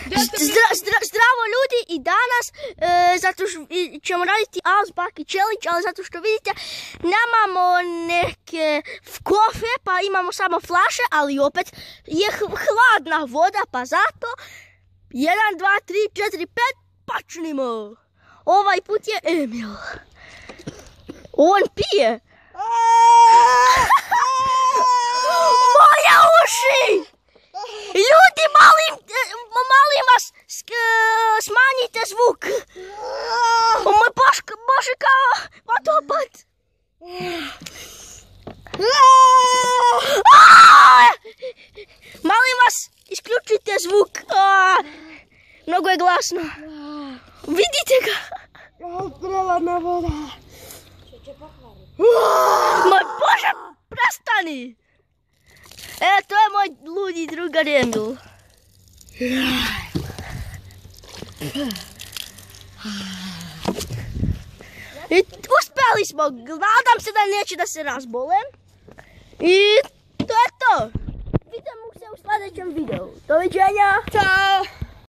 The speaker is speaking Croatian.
Zdravo ljudi i danas zato što ćemo raditi Ice Challenge, ali zato što vidite nemamo neke kofe pa imamo samo flaše, ali opet je hladna voda pa zato 1, 2, 3, 4, 5 počnimo. Ovaj put je Emil. On pije. Moje uši! Ljudi, molim vas, smanjite zvuk. Moj Bože, kao vatopad. Molim vas, isključite zvuk. Mnogo je glasno. Vidite ga. Prelazna voda. Moj Bože, prestani. To je moj ludi drugar Emil. I uspjeli smo, nadam se da neće da se razbolem. I to je to. Vidimo se u sljedećem videu. Doviđenja. Ćao.